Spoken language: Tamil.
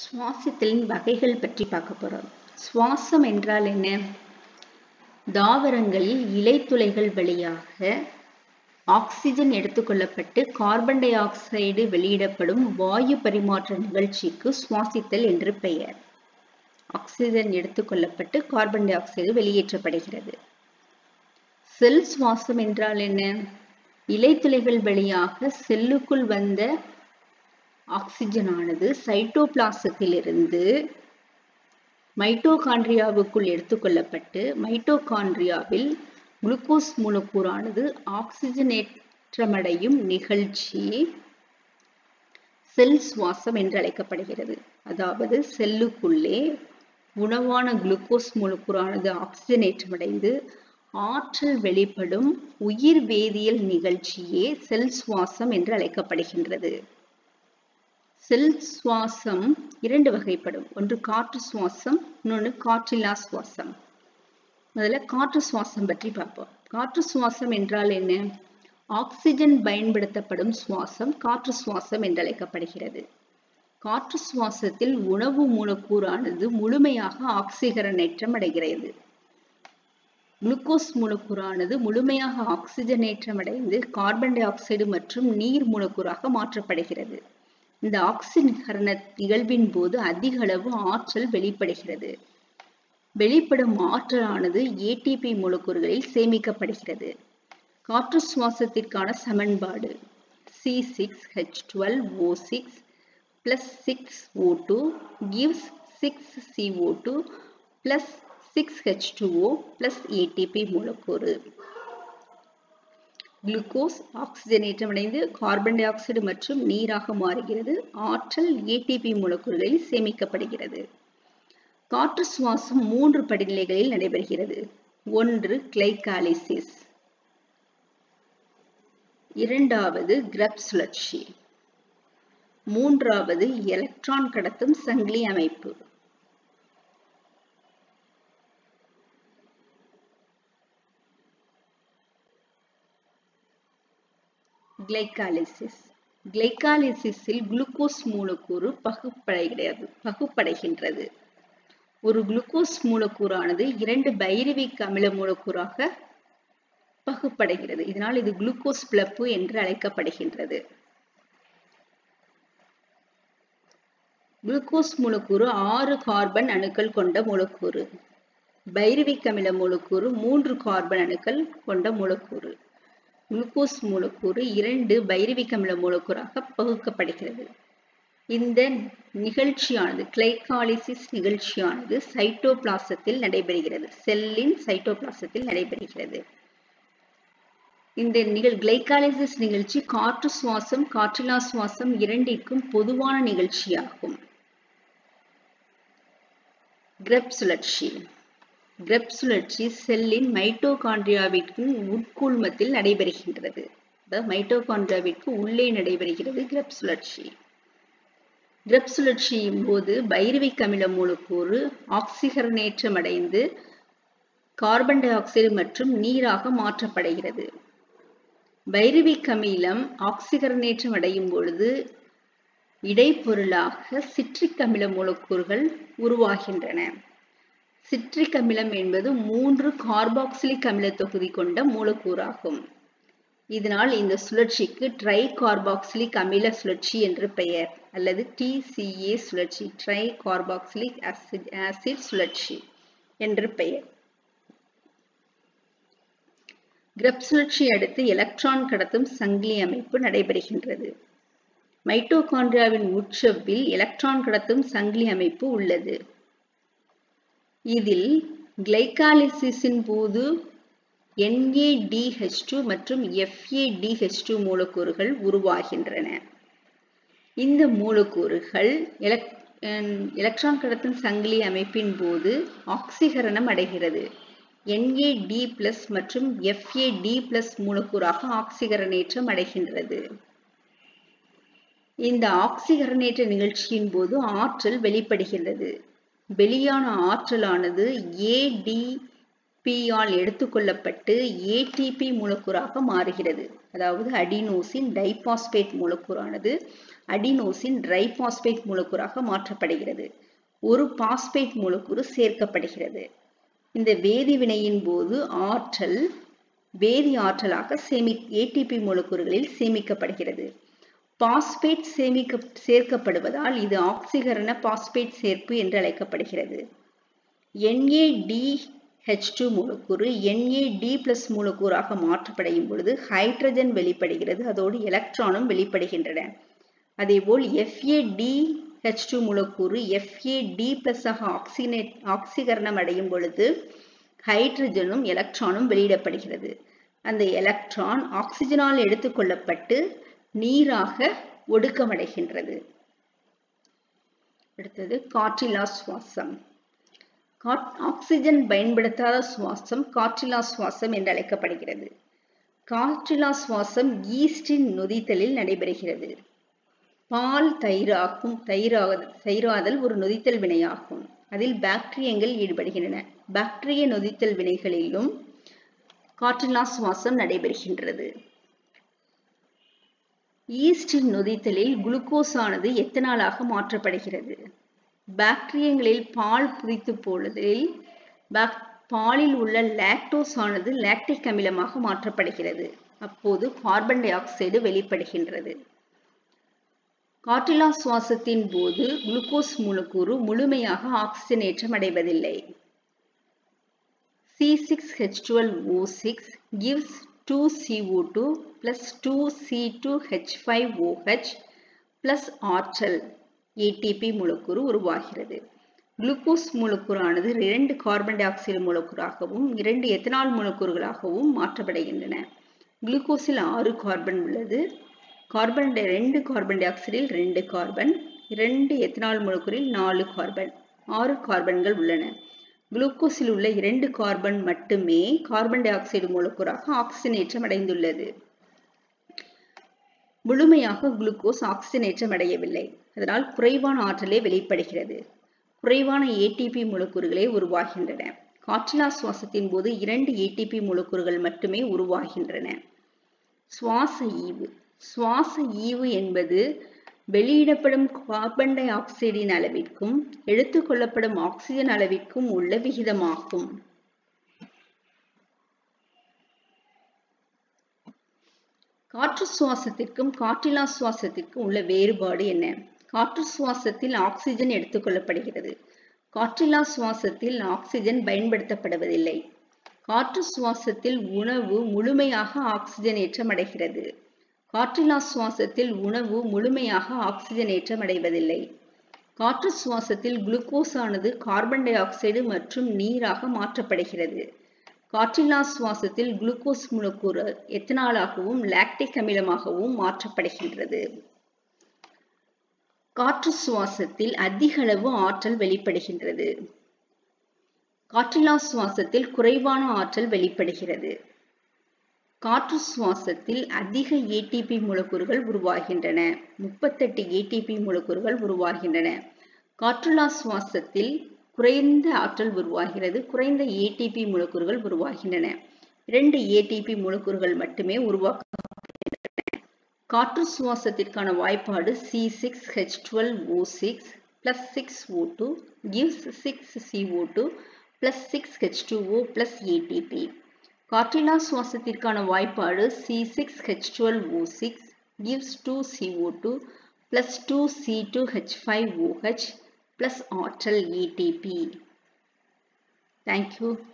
சுவாசத்தின் வகைகள் பற்றி பார்க்க போறோம். சுவாசம் என்றால் என்ன? தாவரங்களில் இலைத்துளைகள் வழியாக ஆக்சிஜன் எடுத்துக்கொள்ளப்பட்டு கார்பன் டை ஆக்சைடு வெளியிடப்படும் வாயு பரிமாற்ற நிகழ்ச்சிக்கு சுவாசித்தல் என்று பெயர். ஆக்சிஜன் எடுத்துக்கொள்ளப்பட்டு கார்பன் டை ஆக்சைடு வெளியேற்றப்படுகிறது. செல் சுவாசம் என்றால் என்ன? இலைத்துளைகள் வழியாக செல்லுக்குள் வந்த ஆக்சிஜனானது சைட்டோபிளாசத்திலிருந்து மைட்டோகாண்ட்ரியாவுக்குள் எடுத்துக்கொள்ளப்பட்டு மைட்டோகாண்ட்ரியாவில் குளுக்கோஸ் மூலக்கூறானது ஆக்சிஜனேற்றமடையும் நிகழ்ச்சி செல் சுவாசம் என்று அழைக்கப்படுகிறது. அதாவது செல்லுக்குள்ளே உணவான குளுக்கோஸ் மூலக்கூறானது ஆக்சிஜனேற்றமடைந்து ஆற்றல் வெளிப்படும் உயிர் வேதியியல் நிகழ்ச்சியே செல் சுவாசம் என்று அழைக்கப்படுகின்றது. செல் சுவாசம் இரண்டு வகைப்படும். ஒன்று காற்று சுவாசம், இன்னொன்று காற்றில்லா சுவாசம். முதல்ல காற்று சுவாசம் பற்றி பார்ப்போம். காற்று சுவாசம் என்றால் என்ன? ஆக்சிஜன் பயன்படுத்தப்படும் சுவாசம் காற்று சுவாசம் என்று அழைக்கப்படுகிறது. காற்று சுவாசத்தில் உணவு மூலக்கூறானது முழுமையாக ஆக்சிஜனேற்றம் அடைகிறது. குளுக்கோஸ் மூலக்கூறானது முழுமையாக ஆக்சிஜனேற்றம் அடைந்து கார்பன் டை ஆக்சைடு மற்றும் நீர் மூலக்கூறாக மாற்றப்படுகிறது. இந்த ஆக்சிஜனீகரண நிகழ்வின் போது அதிக அளவு ஆற்றல் வெளிப்படுகிறது. வெளிப்படும் ஆற்றலானது ஏடிபி மூலக்கூறுகளில் சேமிக்கப்படுகிறது. காற்று சுவாசத்திற்கான சமன்பாடு C6H12O6 plus 6O2 gives 6CO2 plus 6H2O plus ATP மூலக்கூறு. குளுக்கோஸ் ஆக்சிஜனேற்றமடைந்து கார்பன் டை ஆக்சைடு மற்றும் நீராக மாறுகிறது. ஆற்றல் ஏடிபி மூலக்கூறுகளில் சேமிக்கப்படுகிறது. காற்று சுவாசம் 3 படிநிலைகளில் நடைபெறுகிறது. ஒன்று கிளைகாலிசிஸ், இரண்டாவது கிரெப்ஸ் சுழற்சி, மூன்றாவது எலக்ட்ரான் கடத்தும் சங்கிலி அமைப்பு. கிளைகாலிசிஸில் குளுக்கோஸ் மூலக்கூறு பகுப்படைகின்றது. ஒரு குளுக்கோஸ் மூலக்கூறானது 2 பைருவிக் அமில மூலக்கூறாக பகுப்படைகிறது. இதனால் இது குளுக்கோஸ் பிளப்பு என்று அழைக்கப்படுகின்றது. குளுக்கோஸ் மூலக்கூறு 6 கார்பன் அணுக்கள் கொண்ட மூலக்கூறு. பைருவிக் அமில மூலக்கூறு 3 கார்பன் அணுக்கள் கொண்ட மூலக்கூறு. குளுக்கோஸ் மூலக்கூறு 2 பைருவிக் அமில மூலக்கூறாக பகுக்கப்படுகிறது. இந்த நிகழ்ச்சியானது கிளைகாலிசிஸ் நிகழ்ச்சியானது சைட்டோபிளாசத்தில் நடைபெறுகிறது. செல்லின் சைட்டோபிளாசத்தில் நடைபெறுகிறது. இந்த கிளைகாலிசிஸ் நிகழ்ச்சி காற்று சுவாசம் காற்றில்லா சுவாசம் இரண்டிற்கும் பொதுவான நிகழ்ச்சியாகும். கிரெப்ஸ் சுழற்சி. கிரெப்ஸ் சுழற்சி செல்லின் மைட்டோகாண்ட்ரியாவிற்கு உட்கூழ்மத்தில் நடைபெறுகின்றது. மைட்டோகாண்ட்ரியாவிற்கு உள்ளே நடைபெறுகிறது கிரெப்ஸ் சுழற்சி. கிரெப்ஸ் சுழற்சியின் போது பைருவிக் அமில மூலக்கூறு ஆக்சிஜனேற்றம் அடைந்து கார்பன் டை ஆக்சைடு மற்றும் நீராக மாற்றப்படுகிறது. பைருவிக் அமிலம் ஆக்சிஜனேற்றம் அடையும் பொழுது இடைப்பொருளாக சிட்ரிக் அமில மூலக்கூறுகள் உருவாகின்றன. சிட்ரிக் அமிலம் என்பது 3 கார்பாக்சிலிக் அமில தொகுதி கொண்ட மூலக்கூறாகும். இதனால் இந்த சுழற்சிக்கு ட்ரை கார்பாக்சிலிக் அமில சுழற்சி என்று பெயர், அல்லது TCA சுழற்சி, ட்ரை கார்பாக்சிலிக் ஆசிட் சுழற்சி என்று பெயர். கிரெப்ஸ் சுழற்சி அடுத்து எலக்ட்ரான் கடத்தும் சங்கிலி அமைப்பு நடைபெறுகின்றது. மைட்டோகாண்ட்ரியாவின் உட்சவ்வில் எலக்ட்ரான் கடத்தும் சங்கிலி அமைப்பு உள்ளது. இதில் கிளைகாலிசிஸின் போது NADH2 மற்றும் FADH2 மூலக்கூறுகள் உருவாகின்றன. இந்த மூலக்கூறுகள் எலக்ட்ரான் கடத்தும் சங்கிலி அமைப்பின் போது ஆக்சிகரணம் அடைகிறது. NAD+ மற்றும் FAD+ மூலக்கூறாக ஆக்சிகரணேற்றம் அடைகின்றது. இந்த ஆக்சிகரணேற்ற நிகழ்ச்சியின் போது ஆற்றல் வெளிப்படுகிறது. வெளியான ஆற்றலானது ADP ஆல் எடுத்துக்கொள்ளப்பட்டு ATP மூலக்கூறாக மாறுகிறது. அதாவது அடினோசின் டைபாஸ்பேட் மூலக்கூறானது அடினோசின் ட்ரைபாஸ்பேட் மூலக்கூறாக மாற்றப்படுகிறது. ஒரு பாஸ்பேட் மூலக்கூறு சேர்க்கப்படுகிறது. இந்த வேதிவினையின் போது ஆற்றல் வேதி ஆற்றலாக ஏடிபி மூலக்கூறுகளில் சேமிக்கப்படுகிறது. பாஸ்பேட் சேர்க்கப்படுவதால் இது ஆக்சிகரண பாஸ்பேட் சேர்ப்பு என்று அழைக்கப்படுகிறது. NADH2 மூலக்கூறு NAD+ மூலக்கூறாக மாற்றப்படையும் பொழுது ஹைட்ரஜன் வெளிப்படுகிறது. அதோடு எலக்ட்ரானும் வெளிப்படுகின்றன. அதேபோல் FADH2 மூலக்கூறு FAD+ ஆக்சிகரணம் அடையும் பொழுது ஹைட்ரஜனும் எலக்ட்ரானும் வெளியிடப்படுகிறது. அந்த எலக்ட்ரான் ஆக்சிஜனால் எடுத்துக்கொள்ளப்பட்டு நீராக ஒடுக்கமடைகின்றது. அடுத்தது காற்றில்லா சுவாசம். ஆக்சிஜன் பயன்படுத்தாத சுவாசம் காற்றில்லா சுவாசம் என்று அழைக்கப்படுகிறது. காற்றில்லா சுவாசம் ஈஸ்டின் நொதித்தலில் நடைபெறுகிறது. பால் தயிராதல் ஒரு நொதித்தல் வினையாகும். அதில் பாக்டீரியங்கள் ஈடுபடுகின்றன. பாக்டீரிய நொதித்தல் வினைகளிலும் காற்றில்லா சுவாசம் நடைபெறுகின்றது. ஈஸ்டின் நொதித்தலில் குளுக்கோஸ் ஆனது எத்தனாலாக மாற்றப்படுகிறது. பாக்டீரியங்களில் பால் புதித்து போவதில் பாலில் உள்ள லாக்டோஸ் ஆனது லாக்டிக் அமிலமாக மாற்றப்படுகிறது. அப்போது கார்பன் டை ஆக்சைடு வெளிப்படுகின்றது. காற்றில்லா சுவாசத்தின் போது குளுக்கோஸ் மூலக்கூறு முழுமையாக ஆக்சிஜனேற்றம் அடைவதில்லை. C6H12O6 gives 2CO2 plus 2C2H5OH plus ஆற்றல் ATP மூலக்கூறு உருவாகிறது. குளுக்கோஸ் மூலக்கூறானது 2 கார்பன் டை ஆக்சைடு மூலக்கூறாகவும் 2 எத்தனால் மூலக்கூறுகளாகவும் மாற்றப்படுகின்றன. குளுக்கோஸில் 6 கார்பன் உள்ளது. 2 கார்பன் டை ஆக்சைடில் 2 கார்பன், 2 எத்தனால் மூலக்கூறில் 4 கார்பன், 6 கார்பன்கள் உள்ளன. குளுக்கோஸில் உள்ள 2 கார்பன் மட்டுமே கார்பன் டை ஆக்சைடு மூலக்கூறாக ஆக்சிஜனேற்றம் அடைந்துள்ளது. முழுமையாக குளுக்கோஸ் ஆக்சிஜனேற்றம் அடையவில்லை. அதனால் குறைவான ஆற்றலே வெளிப்படுகிறது. குறைவான ATP மூலக்கூறுகளே உருவாகின்றன. காற்றில்லா சுவாசத்தின் போது 2 ATP மூலக்கூறுகள் மட்டுமே உருவாகின்றன. சுவாச ஈவு. சுவாச ஈவு என்பது வெளியிடப்படும் கார்பன் டை ஆக்சைடின் அளவிற்கும் எடுத்துக்கொள்ளப்படும் ஆக்சிஜன் அளவிற்கும் உள்ள விகிதமாகும். காற்று சுவாசத்திற்கும் காற்றில்லா சுவாசத்திற்கும் உள்ள வேறுபாடு என்ன? காற்று சுவாசத்தில் ஆக்சிஜன் எடுத்துக்கொள்ளப்படுகிறது. காற்றில்லா சுவாசத்தில் ஆக்சிஜன் பயன்படுத்தப்படுவதில்லை. காற்று சுவாசத்தில் உணவு முழுமையாக ஆக்சிஜனேற்றம் அடைகிறது. காற்றில்லா சுவாசத்தில் உணவு முழுமையாக ஆக்சிஜனேற்றம் அடைவதில்லை. காற்று சுவாசத்தில் குளுக்கோஸ் ஆனது கார்பன் டை ஆக்சைடு மற்றும் நீராக மாற்றப்படுகிறது. காற்றில்லா சுவாசத்தில் குளுக்கோஸ் மூலக்கூறு எத்தனாலாகவும் லாக்டிக் அமிலமாகவும் மாற்றப்படுகின்றது. காற்று சுவாசத்தில் அதிக அளவு ஆற்றல் வெளிப்படுகின்றது. காற்றில்லா சுவாசத்தில் குறைவான ஆற்றல் வெளிப்படுகிறது. காற்று சுவாசத்தில் அதிக ATP மூலக்கூறுகள் உருவாகின்றன. 38 ATP மூலக்கூறுகள் உருவாகின்றன. காற்றில்லா சுவாசத்தில் குறைந்த ஆற்றல் உருவாகிறது. குறைந்த ATP மூலக்கூறுகள் உருவாகின்றன. 2 ATP மூலக்கூறுகள் மட்டுமே உருவாக்கப்படுகின்றன. காற்று சுவாசத்திற்கான வாய்ப்பாடு C6H12O6 plus 6O2 gives 6CO2 plus 6H2O plus ATP. காற்றில்லா சுவாசத்திற்கான வாய்ப்பாடு C6H12O6 gives 2CO2 plus 2C2H5OH plus ஆற்றல் ATP. Thank you.